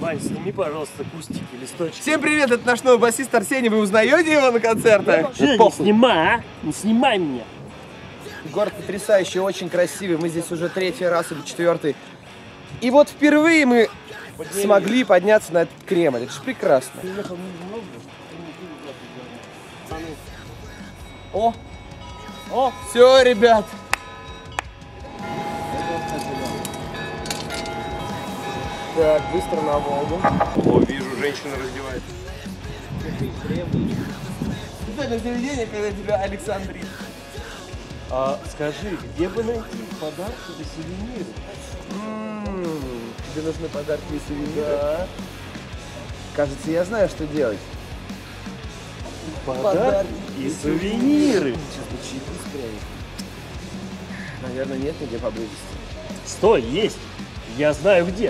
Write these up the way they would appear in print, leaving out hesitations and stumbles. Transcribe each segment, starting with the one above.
Вань, сними, пожалуйста, кустики, листочки. Всем привет, это наш новый басист Арсений. Вы узнаете его на концертах? Не снимай, а? Не снимай меня. Город потрясающий, очень красивый. Мы здесь уже 3-й раз или 4-й. И вот впервые мы смогли подняться на этот Кремль. Это же прекрасно. О! О! Все, ребят! Так, быстро на Волгу. О, вижу, женщина раздевается. Специальное заведение, когда тебя Александрит. А скажи, где бы найти подарки или сувениры? Тебе нужны подарки и сувениры? Да. Кажется, я знаю, что делать. Подарки и сувениры. Сейчас бы чайку спрятать. Наверное, нет нигде поблизости. Стой, есть. Я знаю где.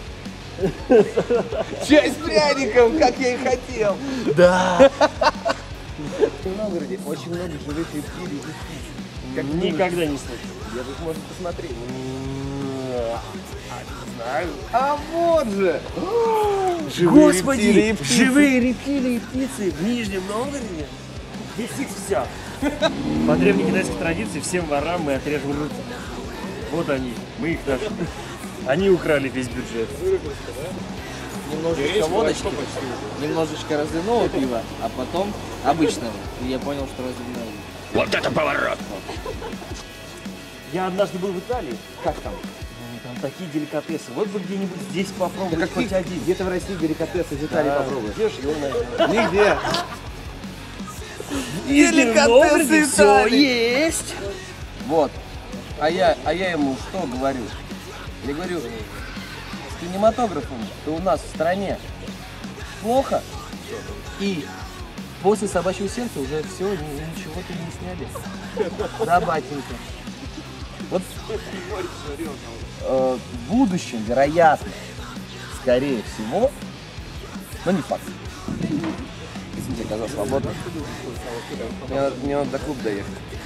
Чай с пряником, как я и хотел. Да. Много людей, очень много живых рептилий и птиц. Как Никогда не слышал. Я тут можно посмотреть. Знаю. А вот же! Живые рептилии и птицы. живые рептилии и птицы в Нижнем Новгороде. Здесь их вся. По древнекитайской традиции всем ворам мы отрежем руки. Вот они, мы их нашли. Они украли весь бюджет. Немножечко водочки, немножечко разливного пива, а потом обычного. И я понял, что разливного. Вот это поворот! Я однажды был в Италии. Как там? Там такие деликатесы. Вот бы где-нибудь здесь попробовать. Да хоть один. Где-то в России деликатесы из Италии попробуешь. Где ж его найти? Нигде. Деликатесы все есть. Вот. А я ему что говорю? Я говорю, с кинематографом-то у нас в стране плохо. И после «Собачьего сердца» уже все, ничего-то не сняли. Да, батенька. Вот в будущем, вероятно, скорее всего, но не факт. Извините, оказался свободным. Мне надо до клуба доехать.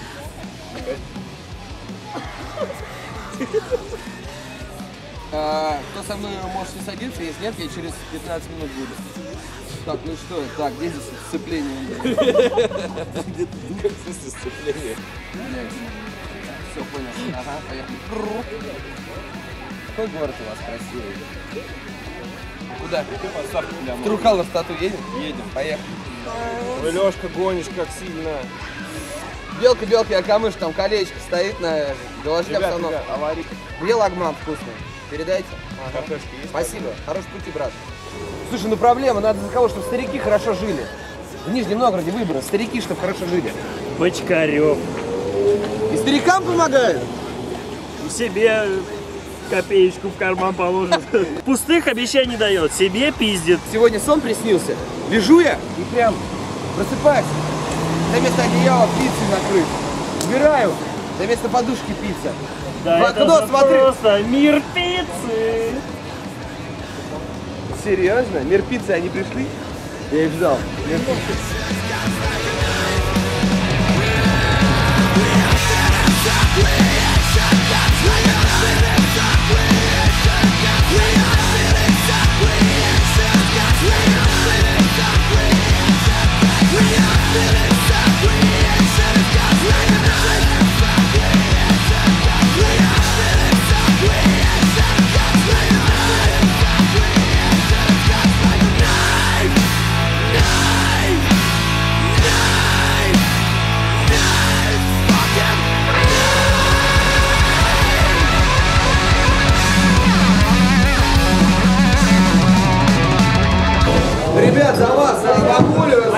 Кто со мной может не садиться, если нет, я через 15 минут буду. Так, ну что, так, где здесь сцепление? Где ты сцепление? Все, понял. Ага, поехали. Какой город у вас красивый? Куда? В Трухал на стату едем? Едем. Поехали. Ой, Лёшка, гонишь как сильно. Белка, а камыш, там колечко стоит на головке обстановке. аварийка. Где лагман вкусный? Передайте. Кафешки есть? Спасибо. Хорошего пути, брат. Слушай, ну проблема, надо за кого, чтобы старики хорошо жили. В Нижнем Новгороде выборы, старики, чтобы хорошо жили. Бочкарев. И старикам помогают. И себе копеечку в карман положит. Пустых обещаний дает, себе пиздит. Сегодня сон приснился. Лежу я и прям просыпаюсь. Да вместо одеяла пиццей накрыт. Убираю, да вместо подушки пицца. Да, В это окно же смотрю. просто мир пиццы. Серьезно? Мир пиццы, они пришли? Я их ждал. Мир пиццы. Ребят, за вас, за бабулю,